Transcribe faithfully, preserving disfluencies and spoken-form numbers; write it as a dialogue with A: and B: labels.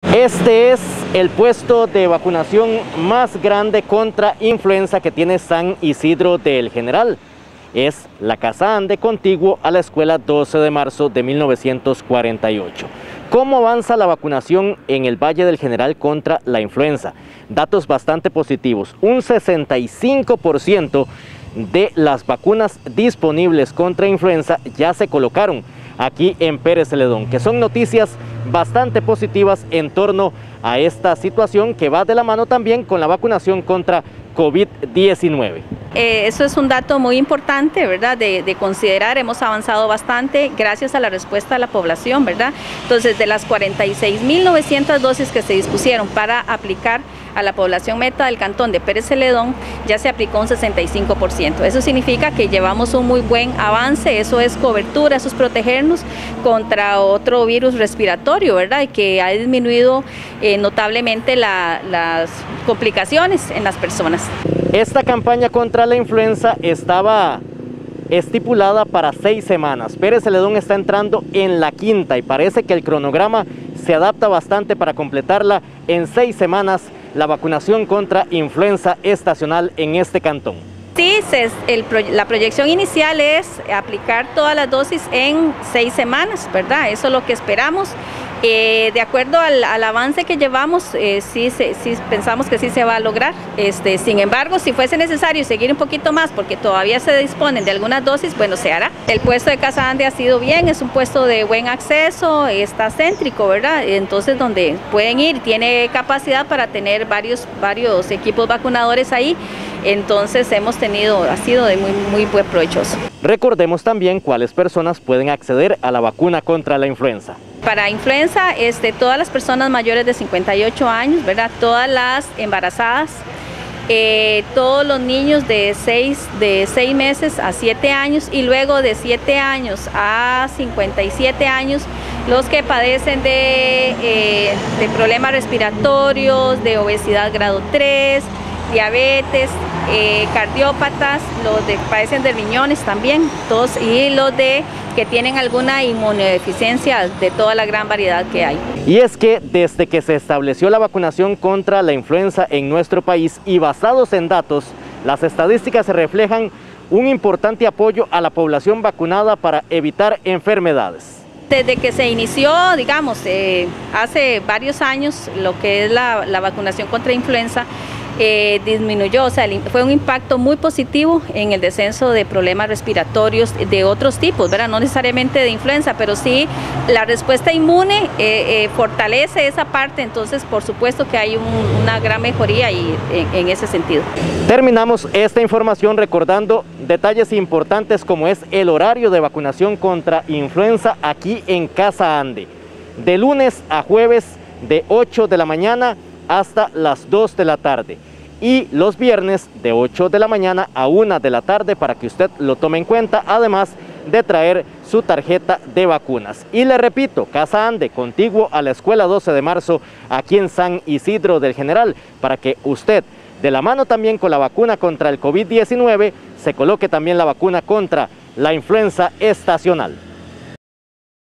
A: Este es el puesto de vacunación más grande contra influenza que tiene San Isidro del General. Es la Casa Ande, contiguo a la Escuela doce de marzo de mil novecientos cuarenta y ocho. ¿Cómo avanza la vacunación en el Valle del General contra la influenza? Datos bastante positivos. Un sesenta y cinco por ciento de las vacunas disponibles contra influenza ya se colocaron aquí en Pérez Celedón, que son noticias bastante positivas en torno a esta situación que va de la mano también con la vacunación contra COVID diecinueve.
B: Eh, eso es un dato muy importante, ¿verdad? De, de considerar, hemos avanzado bastante gracias a la respuesta de la población, ¿verdad? Entonces, de las cuarenta y seis mil novecientas dosis que se dispusieron para aplicar a la población meta del cantón de Pérez Celedón, ya se aplicó un sesenta y cinco por ciento. Eso significa que llevamos un muy buen avance, eso es cobertura, eso es protegernos contra otro virus respiratorio, ¿verdad? Y que ha disminuido eh, notablemente la, las complicaciones en las personas.
A: Esta campaña contra la influenza estaba estipulada para seis semanas. Pérez Celedón está entrando en la quinta y parece que el cronograma se adapta bastante para completarla en seis semanas, la vacunación contra influenza estacional en este cantón.
B: Sí, se, el, la proyección inicial es aplicar todas las dosis en seis semanas, ¿verdad? Eso es lo que esperamos. Eh, de acuerdo al, al avance que llevamos, eh, sí, sí, sí pensamos que sí se va a lograr. Este, sin embargo, si fuese necesario seguir un poquito más, porque todavía se disponen de algunas dosis, bueno, se hará. El puesto de Casa Ande ha sido bien, es un puesto de buen acceso, está céntrico, ¿verdad? Entonces, donde pueden ir, tiene capacidad para tener varios, varios equipos vacunadores ahí. Entonces, hemos tenido, ha sido de muy, muy buen provechoso.
A: Recordemos también cuáles personas pueden acceder a la vacuna contra la influenza.
B: Para influenza, este, todas las personas mayores de cincuenta y ocho años, ¿verdad? Todas las embarazadas, eh, todos los niños de seis, de seis meses a siete años y luego de siete años a cincuenta y siete años, los que padecen de, eh, de problemas respiratorios, de obesidad grado tres, diabetes, eh, cardiópatas, los que padecen de riñones también, todos, y los de que tienen alguna inmunodeficiencia de toda la gran variedad que hay.
A: Y es que desde que se estableció la vacunación contra la influenza en nuestro país y basados en datos, las estadísticas se reflejan un importante apoyo a la población vacunada para evitar enfermedades.
B: Desde que se inició, digamos, eh, hace varios años, lo que es la, la vacunación contra influenza, Eh, disminuyó, o sea, fue un impacto muy positivo en el descenso de problemas respiratorios de otros tipos, ¿verdad? No necesariamente de influenza, pero sí la respuesta inmune eh, eh, fortalece esa parte, entonces por supuesto que hay un, una gran mejoría y, en, en ese sentido.
A: Terminamos esta información recordando detalles importantes como es el horario de vacunación contra influenza aquí en Casa Ande, de lunes a jueves de ocho de la mañana hasta las dos de la tarde y los viernes de ocho de la mañana a una de la tarde para que usted lo tome en cuenta, además de traer su tarjeta de vacunas. Y le repito, Casa Ande, contiguo a la Escuela doce de marzo aquí en San Isidro del General, para que usted, de la mano también con la vacuna contra el COVID diecinueve, se coloque también la vacuna contra la influenza estacional.